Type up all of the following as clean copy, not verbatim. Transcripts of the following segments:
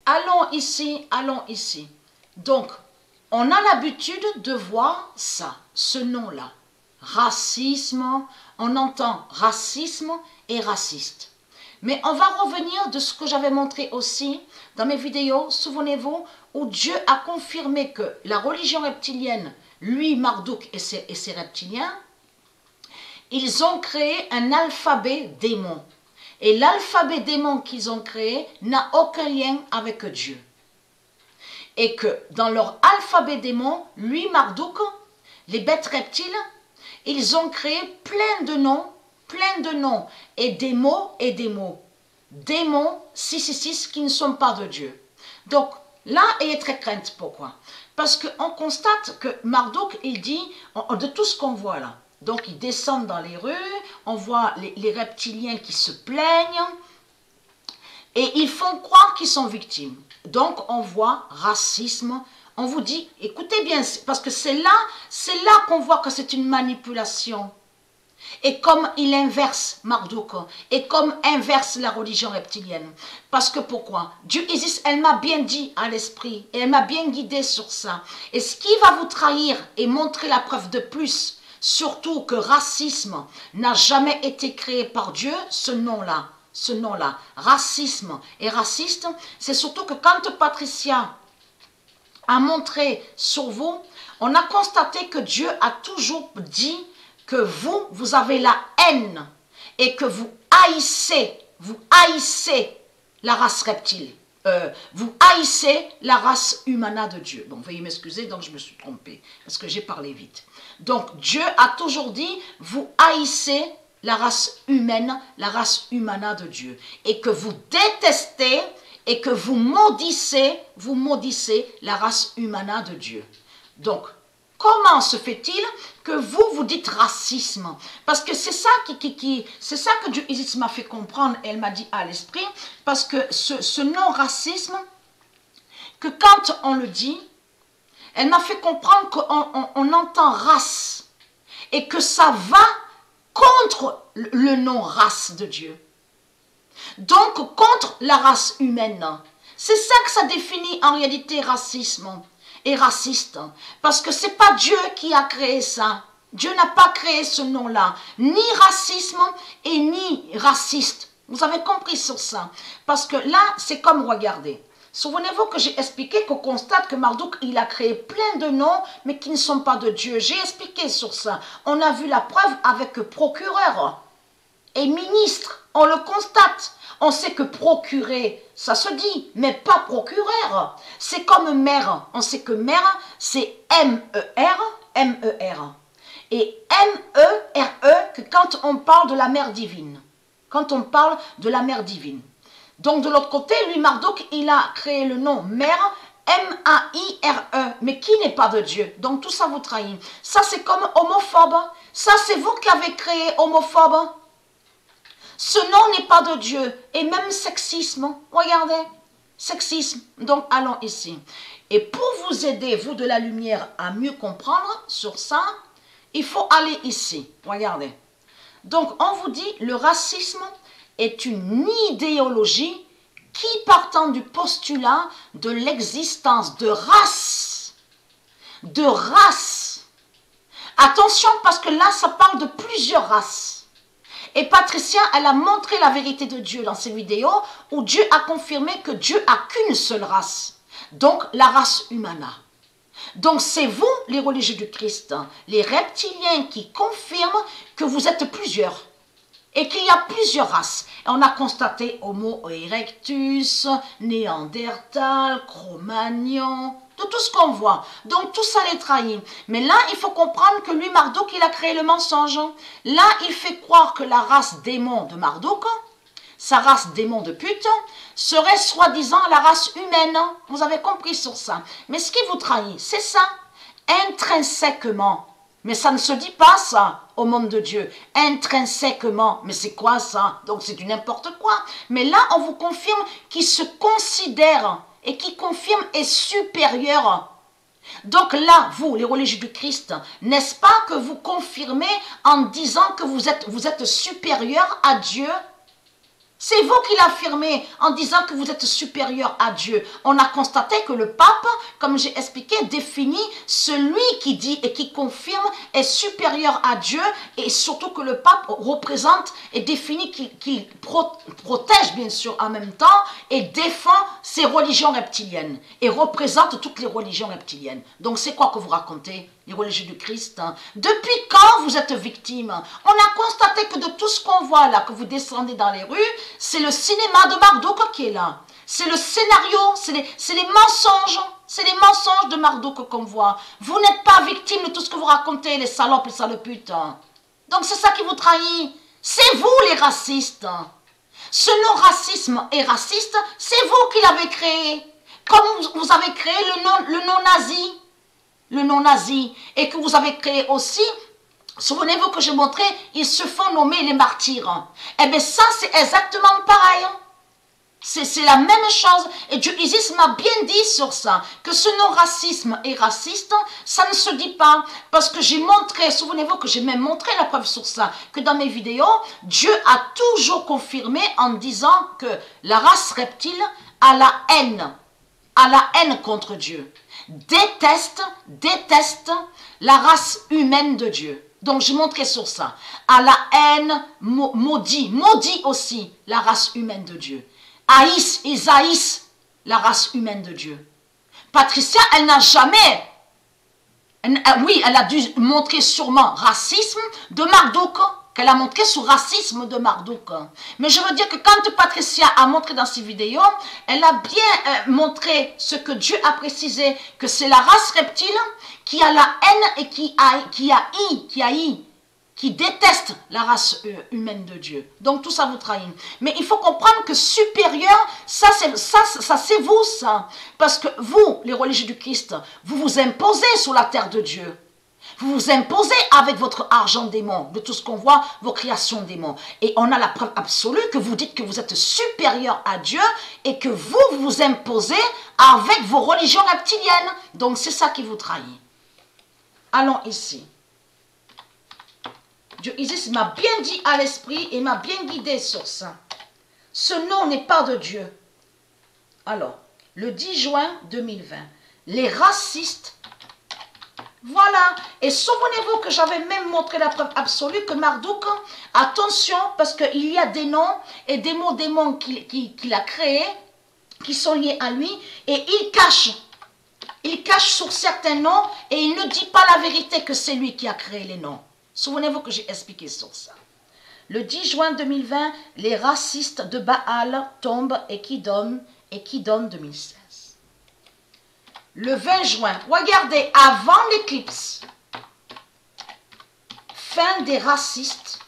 allons ici, allons ici. Donc, on a l'habitude de voir ça, ce nom-là. Racisme, on entend racisme et raciste. Mais on va revenir de ce que j'avais montré aussi dans mes vidéos, souvenez-vous, où Dieu a confirmé que la religion reptilienne, lui, Marduk et ses reptiliens, ils ont créé un alphabet démon. Et l'alphabet démon qu'ils ont créé n'a aucun lien avec Dieu. Et que dans leur alphabet démon, lui, Marduk, les bêtes reptiles, ils ont créé plein de noms, et des mots, démons 666 qui ne sont pas de Dieu. Donc là, il est très crainte. Pourquoi? Parce qu'on constate que Marduk, il dit, de tout ce qu'on voit là, donc ils descendent dans les rues, on voit les reptiliens qui se plaignent, et ils font croire qu'ils sont victimes. Donc on voit racisme, on vous dit, écoutez bien, parce que c'est là qu'on voit que c'est une manipulation. Et comme il inverse Marduk, et comme inverse la religion reptilienne. Parce que pourquoi? Dieu Isis, elle m'a bien dit à l'esprit, et elle m'a bien guidé sur ça. Et ce qui va vous trahir et montrer la preuve de plus, surtout que racisme n'a jamais été créé par Dieu, ce nom-là, racisme et raciste, c'est surtout que quand Patricia a montré sur vous, on a constaté que Dieu a toujours dit que vous avez la haine et que vous haïssez la race reptile. Vous haïssez la race humana de Dieu. Bon, veuillez m'excuser, donc je me suis trompée, parce que j'ai parlé vite. Donc, Dieu a toujours dit, vous haïssez la race humaine, la race humana de Dieu. Et que vous détestez et que vous maudissez la race humana de Dieu. Donc, comment se fait-il que vous dites racisme? Parce que c'est ça c'est ça que Dieu Isis m'a fait comprendre, elle m'a dit à l'esprit, parce que ce nom racisme, que quand on le dit, elle m'a fait comprendre qu'on entend race, et que ça va contre le nom race de Dieu. Donc contre la race humaine. C'est ça que ça définit en réalité racisme et raciste. Parce que c'est pas Dieu qui a créé ça. Dieu n'a pas créé ce nom-là. Ni racisme et ni raciste. Vous avez compris sur ça. Parce que là, c'est comme, regardez. Souvenez-vous que j'ai expliqué qu'on constate que Marduk, il a créé plein de noms, mais qui ne sont pas de Dieu. J'ai expliqué sur ça. On a vu la preuve avec procureur et ministre. On le constate. On sait que procurer, ça se dit, mais pas procureur. C'est comme mère. On sait que mère, c'est M-E-R, M-E-R. Et M-E-R-E, que quand on parle de la mère divine. Quand on parle de la mère divine. Donc de l'autre côté, lui, Marduk, il a créé le nom mère, M-A-I-R-E, mais qui n'est pas de Dieu. Donc tout ça vous trahit. Ça, c'est comme homophobe. Ça, c'est vous qui avez créé homophobe. Ce nom n'est pas de Dieu. Et même sexisme. Regardez. Sexisme. Donc, allons ici. Et pour vous aider, vous de la lumière, à mieux comprendre sur ça, il faut aller ici. Regardez. Donc, on vous dit, le racisme est une idéologie qui, partant du postulat de l'existence de race. De race. Attention, parce que là, ça parle de plusieurs races. Et Patricia, elle a montré la vérité de Dieu dans ses vidéos où Dieu a confirmé que Dieu n'a qu'une seule race. Donc, la race humana. Donc, c'est vous, les religieux du Christ, les reptiliens qui confirment que vous êtes plusieurs. Et qu'il y a plusieurs races. Et on a constaté Homo erectus, Néandertal, Cro-Magnon, de tout ce qu'on voit. Donc tout ça les trahit. Mais là, il faut comprendre que lui, Marduk, il a créé le mensonge. Là, il fait croire que la race démon de Marduk, sa race démon de pute, serait soi-disant la race humaine. Vous avez compris sur ça. Mais ce qui vous trahit, c'est ça. Intrinsèquement. Mais ça ne se dit pas ça au monde de Dieu. Intrinsèquement. Mais c'est quoi ça? Donc c'est du n'importe quoi. Mais là, on vous confirme qu'il se considère et qui confirme est supérieur. Donc là, vous, les religieux du Christ, n'est-ce pas que vous confirmez en disant que vous êtes supérieur à Dieu? C'est vous qui l'affirmez en disant que vous êtes supérieur à Dieu. On a constaté que le pape, comme j'ai expliqué, définit celui qui dit et qui confirme est supérieur à Dieu, et surtout que le pape représente et définit qu'il protège bien sûr en même temps et défend ces religions reptiliennes et représente toutes les religions reptiliennes. Donc c'est quoi que vous racontez? Les religieux du Christ. Depuis quand vous êtes victime? On a constaté que de tout ce qu'on voit là, que vous descendez dans les rues, c'est le cinéma de Marduk qui est là. C'est le scénario, c'est les mensonges. C'est les mensonges de Marduk qu'on voit. Vous n'êtes pas victime de tout ce que vous racontez, les salopes, les saloputes. Donc c'est ça qui vous trahit. C'est vous les racistes. Ce nom racisme et raciste, c'est vous qui l'avez créé. Comme vous avez créé le nom nazi. Le nom nazi, et que vous avez créé aussi, souvenez-vous que je montrais, ils se font nommer les martyrs. Eh bien ça, c'est exactement pareil. C'est la même chose. Et Dieu Isis m'a bien dit sur ça, que ce nom racisme et raciste, ça ne se dit pas. Parce que j'ai montré, souvenez-vous que j'ai même montré la preuve sur ça, que dans mes vidéos, Dieu a toujours confirmé en disant que la race reptile a la haine contre Dieu. Déteste la race humaine de Dieu. Donc je montrais sur ça. À la haine, maudit aussi la race humaine de Dieu. Ils haïssent la race humaine de Dieu. Patricia, elle n'a jamais, oui, elle a dû montrer sûrement racisme de Marduk, qu'elle a montré sous racisme de Marduk. Mais je veux dire que quand Patricia a montré dans ses vidéos, elle a bien montré ce que Dieu a précisé, que c'est la race reptile qui a la haine et qui déteste la race humaine de Dieu. Donc tout ça vous trahit. Mais il faut comprendre que supérieur, ça c'est vous, ça. Parce que vous, les religieux du Christ, vous vous imposez sur la terre de Dieu. Vous vous imposez avec votre argent démon, de tout ce qu'on voit, vos créations démons. Et on a la preuve absolue que vous dites que vous êtes supérieur à Dieu et que vous vous imposez avec vos religions reptiliennes. Donc c'est ça qui vous trahit. Allons ici. Dieu Isis m'a bien dit à l'esprit et m'a bien guidé sur ça. Ce nom n'est pas de Dieu. Alors, le 10 juin 2020, les racistes, voilà, et souvenez-vous que j'avais même montré la preuve absolue que Marduk, attention, parce qu'il y a des noms et des mots démons qu'il a créés, qui sont liés à lui, et il cache sur certains noms, et il ne dit pas la vérité que c'est lui qui a créé les noms. Souvenez-vous que j'ai expliqué sur ça. Le 10 juin 2020, les racistes de Baal tombent et qui donnent 2016. Le 20 juin, regardez, avant l'éclipse, fin des racistes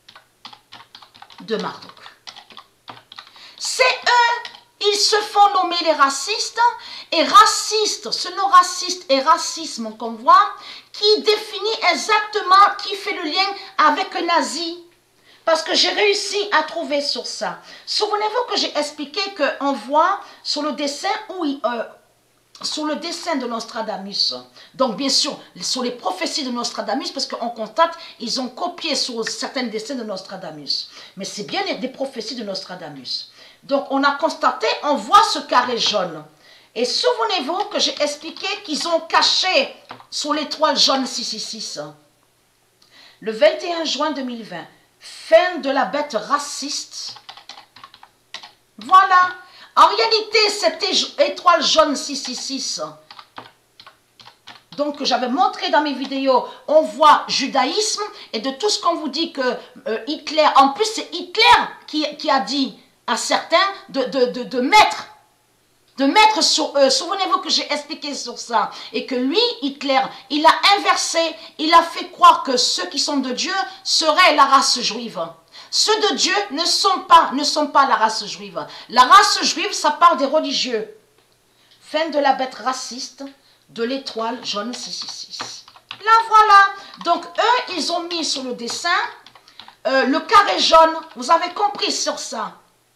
de Marduk. C'est eux, ils se font nommer les racistes, et raciste, ce nom raciste et racisme qu'on voit, qui définit exactement, qui fait le lien avec un nazi. Parce que j'ai réussi à trouver sur ça. Souvenez-vous que j'ai expliqué qu'on voit sur le dessin sur le dessin de Nostradamus, donc bien sûr sur les prophéties de Nostradamus, parce qu'on constate, ils ont copié sur certains dessins de Nostradamus, mais c'est bien des prophéties de Nostradamus. Donc on a constaté, on voit ce carré jaune, et souvenez-vous que j'ai expliqué qu'ils ont caché sur l'étoile jaune 666, le 21 juin 2020, fin de la bête raciste, voilà. En réalité, cette étoile jaune 666, donc que j'avais montré dans mes vidéos, on voit judaïsme, et de tout ce qu'on vous dit que Hitler, en plus c'est Hitler qui a dit à certains de mettre sur eux. Souvenez-vous que j'ai expliqué sur ça, et que lui, Hitler, il a inversé, il a fait croire que ceux qui sont de Dieu seraient la race juive. Ceux de Dieu ne sont pas la race juive. La race juive, ça parle des religieux. Fin de la bête raciste de l'étoile jaune 666. Là, voilà. Donc, eux, ils ont mis sur le dessin le carré jaune. Vous avez compris sur ça.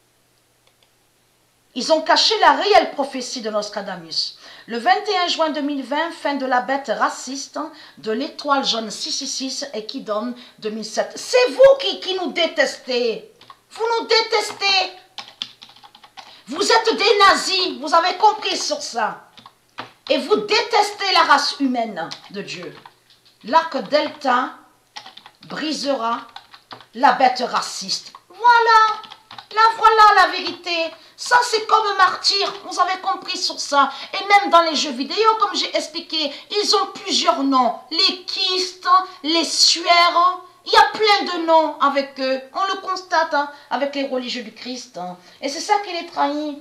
Ils ont caché la réelle prophétie de Nostradamus. Le 21 juin 2020, fin de la bête raciste de l'étoile jaune 666 et qui donne 2007. C'est vous qui nous détestez. Vous nous détestez. Vous êtes des nazis, vous avez compris sur ça. Et vous détestez la race humaine de Dieu. L'arc delta brisera la bête raciste. Voilà la vérité. Ça, c'est comme martyr. Vous avez compris sur ça. Et même dans les jeux vidéo, comme j'ai expliqué, ils ont plusieurs noms. Les kystes, les suaires. Il y a plein de noms avec eux. On le constate avec les religieux du Christ. Et c'est ça qui les trahit.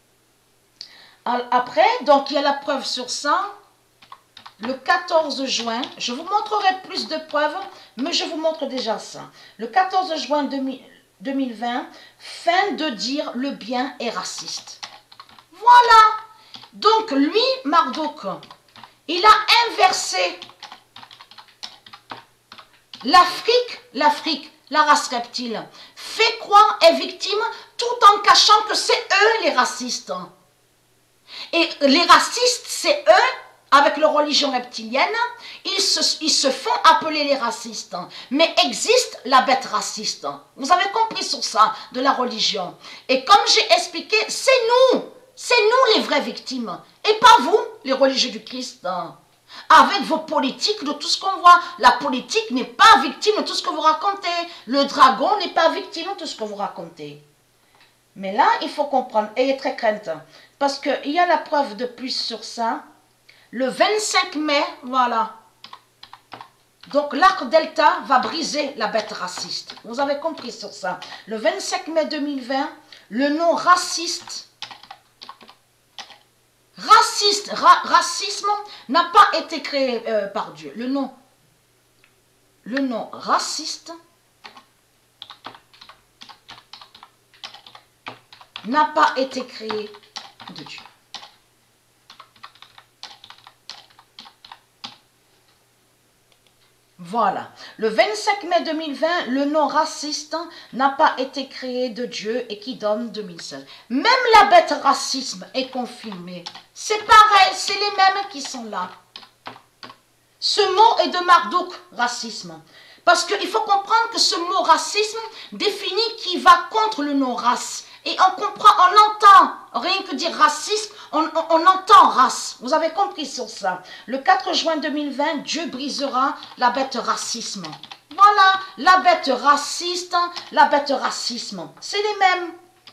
Après, donc, il y a la preuve sur ça. Le 14 juin, je vous montrerai plus de preuves, mais je vous montre déjà ça. Le 14 juin 2020, fin de dire le bien est raciste. Voilà. Donc lui, Marduk, il a inversé l'Afrique, la race reptile, fait croire est victime tout en cachant que c'est eux les racistes. Et les racistes, c'est eux. Avec leur religion reptilienne, ils se font appeler les racistes. Mais existe la bête raciste. Vous avez compris sur ça, de la religion. Et comme j'ai expliqué, c'est nous les vraies victimes. Et pas vous, les religieux du Christ. Avec vos politiques, de tout ce qu'on voit. La politique n'est pas victime de tout ce que vous racontez. Le dragon n'est pas victime de tout ce que vous racontez. Mais là, il faut comprendre, ayez très crainte. Parce qu'il y a la preuve de plus sur ça. Le 25 mai, voilà. Donc l'arc delta va briser la bête raciste. Vous avez compris sur ça. Le 25 mai 2020, le nom raciste, racisme n'a pas été créé par Dieu. Le nom raciste n'a pas été créé de Dieu. Voilà. Le 25 mai 2020, le nom raciste n'a pas été créé de Dieu et qui donne 2016. Même la bête racisme est confirmée. C'est pareil, c'est les mêmes qui sont là. Ce mot est de Marduk, racisme. Parce qu'il faut comprendre que ce mot racisme définit qui va contre le nom race. Et on comprend, on entend, rien que dire racisme, on entend race. Vous avez compris sur ça. Le 4 juin 2020, Dieu brisera la bête racisme. Voilà, la bête raciste, la bête racisme. C'est les mêmes.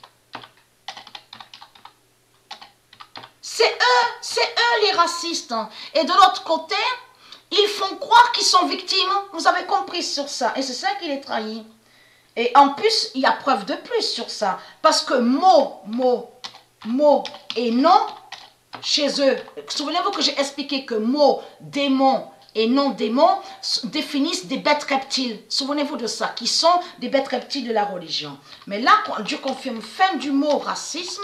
C'est eux les racistes. Et de l'autre côté, ils font croire qu'ils sont victimes. Vous avez compris sur ça. Et c'est ça qui les trahit. Et en plus, il y a preuve de plus sur ça. Parce que mot et nom, chez eux, souvenez-vous que j'ai expliqué que mot, démon et non démon définissent des bêtes reptiles. Souvenez-vous de ça, qui sont des bêtes reptiles de la religion. Mais là, quand Dieu confirme fin du mot racisme,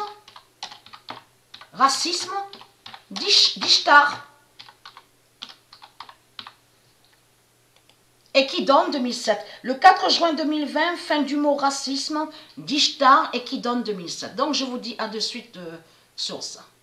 d'Ishtar. Et qui donne 2007. Le 4 juin 2020, fin du mot racisme, d'Ishtar et qui donne 2007. Donc je vous dis à de suite sur ça.